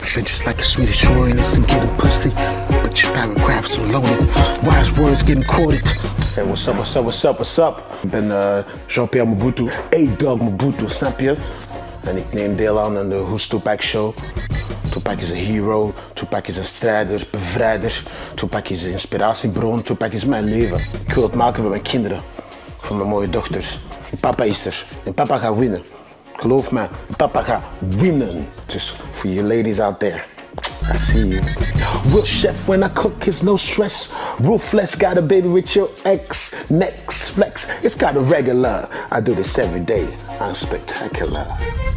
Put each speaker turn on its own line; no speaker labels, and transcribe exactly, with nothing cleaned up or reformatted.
Feel just like a Swedish royalist and getting pussy, but your paragraphs are loaded. Wise words getting quoted. Hey, what's up, what's up, what's up, what's up? Ik ben uh, Jean-Pierre-Mobutu, A-Dogg-Mobutu, snap je? En ik neem deel aan aan de Who's Tupac show. Tupac is een hero, Tupac is een strijder, bevrijder. Tupac is een inspiratiebron, Tupac is mijn leven. Ik wil het maken voor mijn kinderen, voor mijn mooie dochters. En papa is er, en papa gaat winnen. Geloof me, papa gaat winnen. Dus voor you ladies out there, I see you. Real chef when I cook is no stress. Ruthless, got a baby with your ex. Next flex, it's got a regular. I do this every day, I'm spectacular.